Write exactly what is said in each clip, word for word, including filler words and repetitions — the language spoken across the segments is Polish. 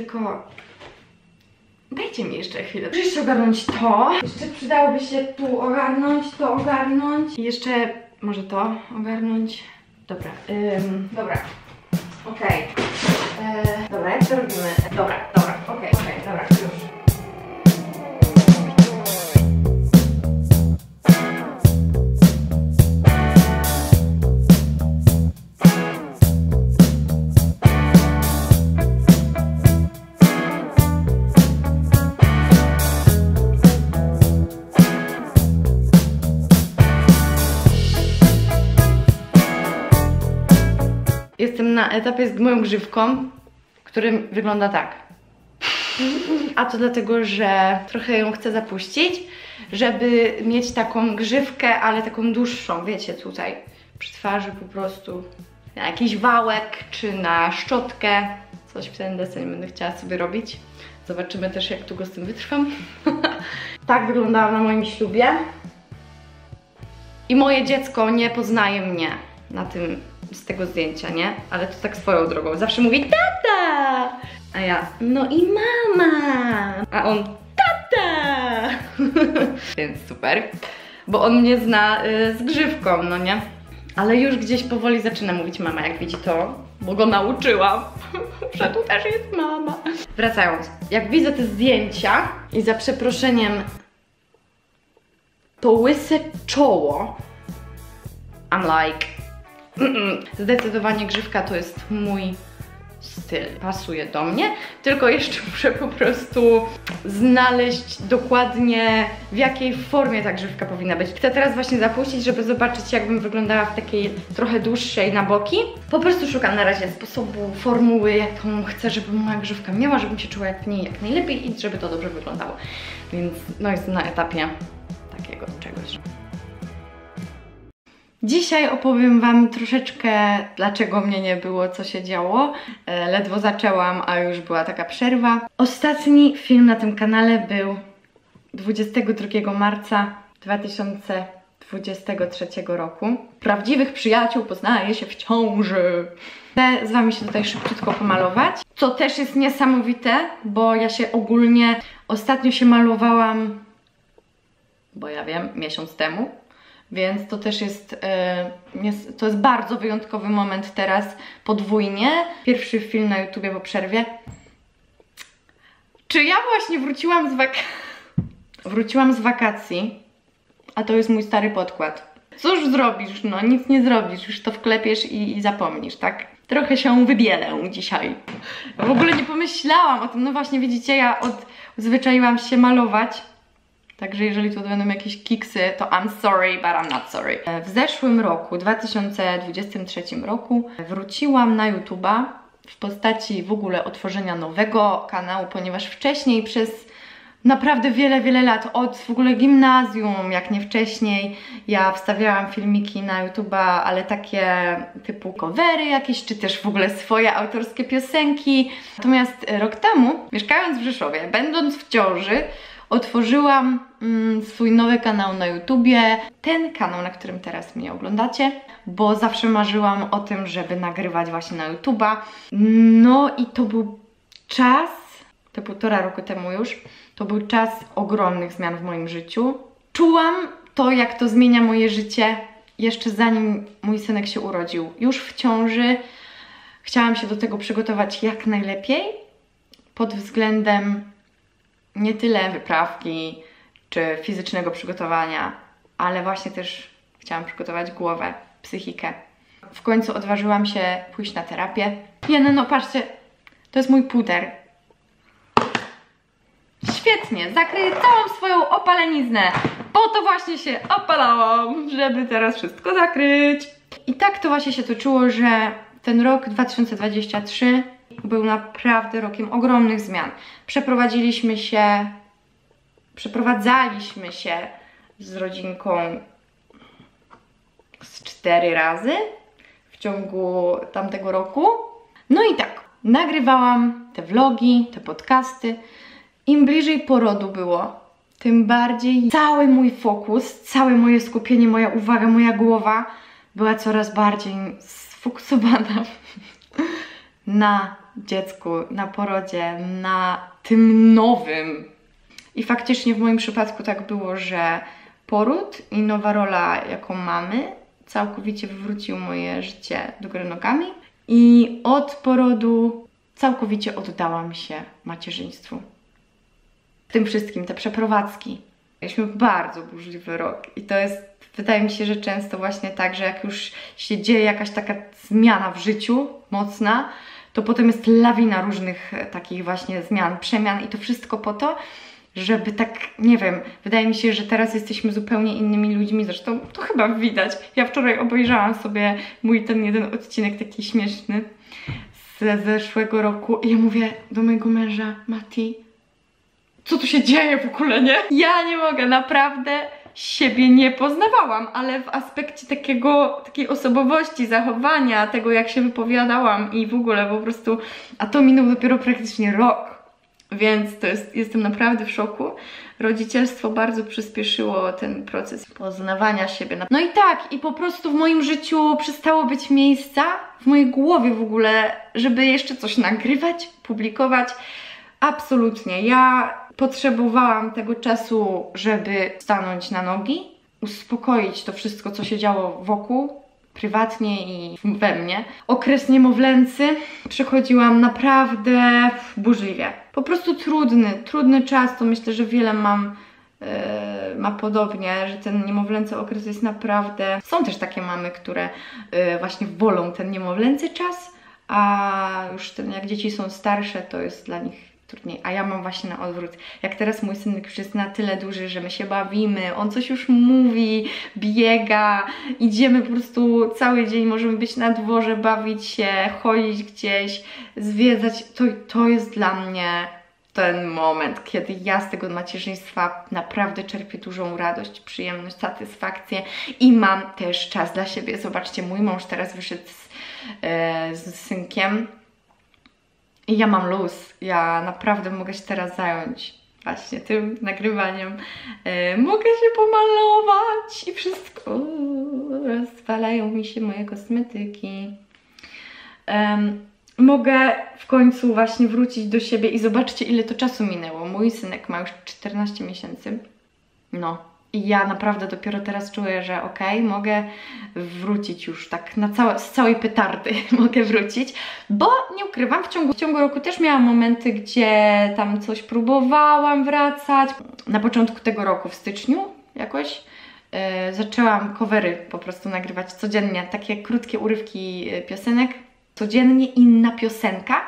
tylko dajcie mi jeszcze chwilę. Muszę jeszcze ogarnąć to. Jeszcze przydałoby się tu ogarnąć, to ogarnąć. I jeszcze może to ogarnąć. Dobra, ym, dobra. Okej. Okay. Dobra, jak to robimy? Dobra, dobra, okej, okay, okej, okay, dobra, już. Jestem na etapie z moją grzywką, który wygląda tak. A to dlatego, że trochę ją chcę zapuścić, żeby mieć taką grzywkę, ale taką dłuższą, wiecie, tutaj przy twarzy po prostu na jakiś wałek, czy na szczotkę. Coś w ten deseń będę chciała sobie robić. Zobaczymy też, jak długo z tym wytrwam. Tak wyglądałam na moim ślubie. I moje dziecko nie poznaje mnie na tym, z tego zdjęcia, nie? Ale to tak swoją drogą. Zawsze mówi tata! A ja, no i mama! A on, tata! Więc super. Bo on mnie zna y, z grzywką, no nie? Ale już gdzieś powoli zaczyna mówić mama, jak widzi to, bo go nauczyłam, że tu też jest mama. Wracając, jak widzę te zdjęcia i za przeproszeniem to łyse czoło, I'm like, mm -mm. Zdecydowanie grzywka to jest mój styl, pasuje do mnie, tylko jeszcze muszę po prostu znaleźć dokładnie, w jakiej formie ta grzywka powinna być. Chcę teraz właśnie zapuścić, żeby zobaczyć, jakbym wyglądała w takiej trochę dłuższej na boki. Po prostu szukam na razie sposobu, formuły, jaką chcę, żeby moja grzywka miała, żebym się czuła jak w niej jak najlepiej i żeby to dobrze wyglądało. Więc no jestem na etapie takiego czegoś. Dzisiaj opowiem wam troszeczkę, dlaczego mnie nie było, co się działo. E, ledwo zaczęłam, a już była taka przerwa. Ostatni film na tym kanale był dwudziestego drugiego marca dwa tysiące dwudziestego trzeciego roku. Prawdziwych przyjaciół poznaje się w ciąży. Chcę z wami się tutaj szybciutko pomalować, co też jest niesamowite, bo ja się ogólnie ostatnio się malowałam, bo ja wiem, miesiąc temu. Więc to też jest, yy, to jest bardzo wyjątkowy moment teraz, podwójnie. Pierwszy film na YouTubie po przerwie. Czy ja właśnie wróciłam z wakacji? Wróciłam z wakacji, a to jest mój stary podkład. Cóż zrobisz, no nic nie zrobisz, już to wklepiesz i, i zapomnisz, tak? Trochę się wybielę dzisiaj. W ogóle nie pomyślałam o tym, no właśnie widzicie, ja odzwyczaiłam się malować. Także jeżeli tu będą jakieś kiksy, to I'm sorry, but I'm not sorry. W zeszłym roku, dwa tysiące dwudziestym trzecim roku, wróciłam na YouTube'a w postaci w ogóle otworzenia nowego kanału, ponieważ wcześniej przez naprawdę wiele, wiele lat, od w ogóle gimnazjum, jak nie wcześniej, ja wstawiałam filmiki na YouTube'a, ale takie typu covery jakieś, czy też w ogóle swoje autorskie piosenki. Natomiast rok temu, mieszkając w Rzeszowie, będąc w ciąży, otworzyłam mm, swój nowy kanał na YouTubie, ten kanał, na którym teraz mnie oglądacie, bo zawsze marzyłam o tym, żeby nagrywać właśnie na YouTube'a. No i to był czas, to półtora roku temu już, to był czas ogromnych zmian w moim życiu. Czułam to, jak to zmienia moje życie jeszcze zanim mój synek się urodził. Już w ciąży chciałam się do tego przygotować jak najlepiej, pod względem nie tyle wyprawki czy fizycznego przygotowania, ale właśnie też chciałam przygotować głowę, psychikę. W końcu odważyłam się pójść na terapię. Nie, no, no patrzcie, to jest mój puder. Świetnie, zakryję całą swoją opaleniznę. Po to właśnie się opalałam, żeby teraz wszystko zakryć. I tak to właśnie się toczyło, że ten rok dwa tysiące dwudziesty trzeci był naprawdę rokiem ogromnych zmian. Przeprowadziliśmy się, przeprowadzaliśmy się z rodzinką z cztery razy w ciągu tamtego roku. No i tak, nagrywałam te vlogi, te podcasty. Im bliżej porodu było, tym bardziej cały mój fokus, całe moje skupienie, moja uwaga, moja głowa była coraz bardziej sfokusowana na dziecku, na porodzie, na tym nowym. I faktycznie w moim przypadku tak było, że poród i nowa rola, jaką mamy, całkowicie wywrócił moje życie do góry nogami. I od porodu całkowicie oddałam się macierzyństwu. W tym wszystkim, te przeprowadzki. Mieliśmy bardzo burzliwy rok i to jest, wydaje mi się, że często właśnie tak, że jak już się dzieje jakaś taka zmiana w życiu mocna, to potem jest lawina różnych takich właśnie zmian, przemian i to wszystko po to, żeby tak, nie wiem, wydaje mi się, że teraz jesteśmy zupełnie innymi ludźmi, zresztą to chyba widać. Ja wczoraj obejrzałam sobie mój ten jeden odcinek taki śmieszny z zeszłego roku i ja mówię do mojego męża, Mati, co tu się dzieje w ogóle, nie? Ja nie mogę, naprawdę siebie nie poznawałam, ale w aspekcie takiego, takiej osobowości, zachowania, tego jak się wypowiadałam i w ogóle po prostu, a to minął dopiero praktycznie rok. Więc to jest, jestem naprawdę w szoku. Rodzicielstwo bardzo przyspieszyło ten proces poznawania siebie. No i tak, i po prostu w moim życiu przestało być miejsca, w mojej głowie w ogóle, żeby jeszcze coś nagrywać, publikować. Absolutnie. Ja potrzebowałam tego czasu, żeby stanąć na nogi, uspokoić to wszystko, co się działo wokół, prywatnie i we mnie. Okres niemowlęcy przechodziłam naprawdę burzliwie. Po prostu trudny, trudny czas, to myślę, że wiele mam, yy, ma podobnie, że ten niemowlęcy okres jest naprawdę... Są też takie mamy, które yy, właśnie wolą ten niemowlęcy czas, a już ten, jak dzieci są starsze, to jest dla nich trudniej, a ja mam właśnie na odwrót. Jak teraz mój synek już jest na tyle duży, że my się bawimy, on coś już mówi, biega, idziemy po prostu cały dzień, możemy być na dworze, bawić się, chodzić gdzieś, zwiedzać, to, to jest dla mnie ten moment, kiedy ja z tego macierzyństwa naprawdę czerpię dużą radość, przyjemność, satysfakcję i mam też czas dla siebie. Zobaczcie, mój mąż teraz wyszedł z, e, z synkiem, i ja mam luz, ja naprawdę mogę się teraz zająć właśnie tym nagrywaniem. Yy, mogę się pomalować i wszystko. Rozwalają mi się moje kosmetyki. Yy, mogę w końcu właśnie wrócić do siebie i zobaczcie, ile to czasu minęło. Mój synek ma już czternaście miesięcy. No. I ja naprawdę dopiero teraz czuję, że okej, okay, mogę wrócić już tak na całe, z całej petardy mogę wrócić, bo nie ukrywam, w ciągu, w ciągu roku też miałam momenty, gdzie tam coś próbowałam wracać. Na początku tego roku, w styczniu jakoś, yy, zaczęłam covery po prostu nagrywać codziennie, takie krótkie urywki piosenek. Codziennie inna piosenka.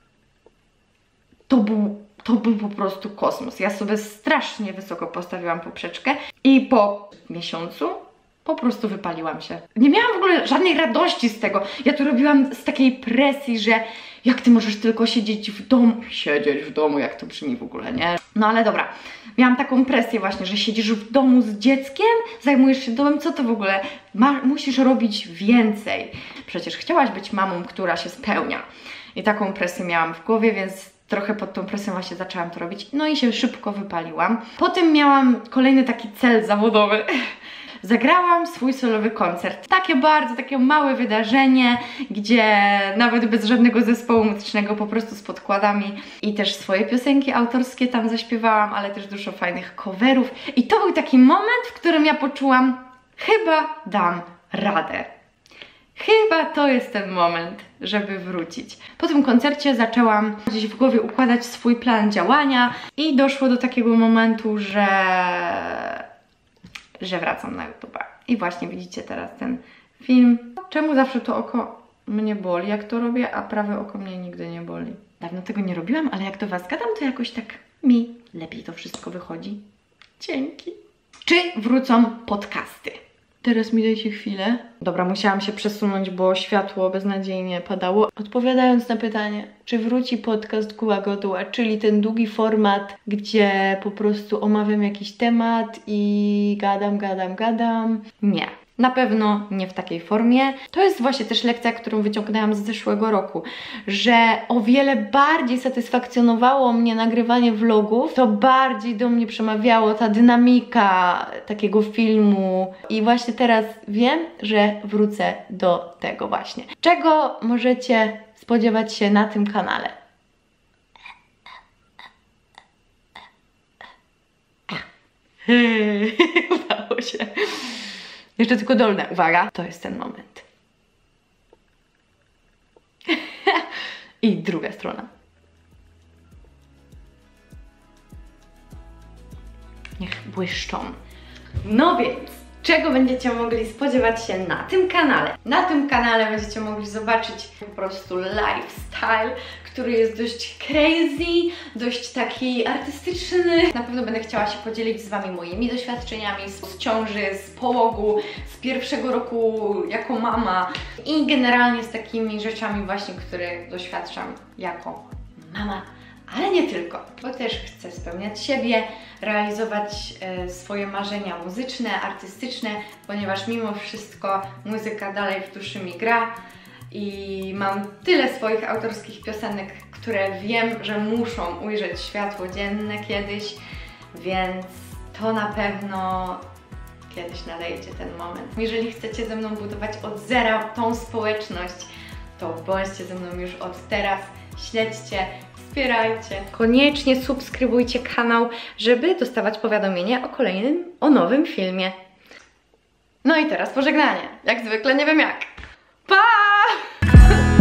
To był To był po prostu kosmos. Ja sobie strasznie wysoko postawiłam poprzeczkę i po miesiącu po prostu wypaliłam się. Nie miałam w ogóle żadnej radości z tego. Ja to robiłam z takiej presji, że jak ty możesz tylko siedzieć w domu. Siedzieć w domu, jak to brzmi w ogóle, nie? No ale dobra. Miałam taką presję właśnie, że siedzisz w domu z dzieckiem, zajmujesz się domem, co to w ogóle? Ma, musisz robić więcej. Przecież chciałaś być mamą, która się spełnia. I taką presję miałam w głowie, więc trochę pod tą presją właśnie zaczęłam to robić, no i się szybko wypaliłam. Potem miałam kolejny taki cel zawodowy. Zagrałam swój solowy koncert. Takie bardzo, takie małe wydarzenie, gdzie nawet bez żadnego zespołu muzycznego, po prostu z podkładami i też swoje piosenki autorskie tam zaśpiewałam, ale też dużo fajnych coverów. I to był taki moment, w którym ja poczułam, chyba dam radę. Chyba to jest ten moment, żeby wrócić. Po tym koncercie zaczęłam gdzieś w głowie układać swój plan działania i doszło do takiego momentu, że, że wracam na YouTube. I właśnie widzicie teraz ten film. Czemu zawsze to oko mnie boli, jak to robię, a prawe oko mnie nigdy nie boli? Dawno tego nie robiłam, ale jak do Was gadam, to jakoś tak mi lepiej to wszystko wychodzi. Dzięki. Czy wrócą podcasty? Teraz mi dajcie chwilę. Dobra, musiałam się przesunąć, bo światło beznadziejnie padało. Odpowiadając na pytanie, czy wróci podcast Guła Godła, czyli ten długi format, gdzie po prostu omawiam jakiś temat i gadam, gadam, gadam. Nie. Na pewno nie w takiej formie. To jest właśnie też lekcja, którą wyciągnęłam z zeszłego roku, że o wiele bardziej satysfakcjonowało mnie nagrywanie vlogów, to bardziej do mnie przemawiało ta dynamika takiego filmu i właśnie teraz wiem, że wrócę do tego właśnie. Czego możecie spodziewać się na tym kanale. Udało się. Jeszcze tylko dolne. Uwaga, to jest ten moment. I druga strona. Niech błyszczą. No więc, czego będziecie mogli spodziewać się na tym kanale? Na tym kanale będziecie mogli zobaczyć po prostu lifestyle, który jest dość crazy, dość taki artystyczny. Na pewno będę chciała się podzielić z Wami moimi doświadczeniami z ciąży, z połogu, z pierwszego roku jako mama i generalnie z takimi rzeczami właśnie, których doświadczam jako mama. Ale nie tylko, bo też chcę spełniać siebie, realizować e, swoje marzenia muzyczne, artystyczne, ponieważ mimo wszystko muzyka dalej w duszy mi gra i mam tyle swoich autorskich piosenek, które wiem, że muszą ujrzeć światło dzienne kiedyś, więc to na pewno kiedyś nadejdzie ten moment. Jeżeli chcecie ze mną budować od zera tą społeczność, to bądźcie ze mną już od teraz, śledźcie, wspierajcie. Koniecznie subskrybujcie kanał, żeby dostawać powiadomienie o kolejnym, o nowym filmie. No i teraz pożegnanie. Jak zwykle nie wiem jak. Pa!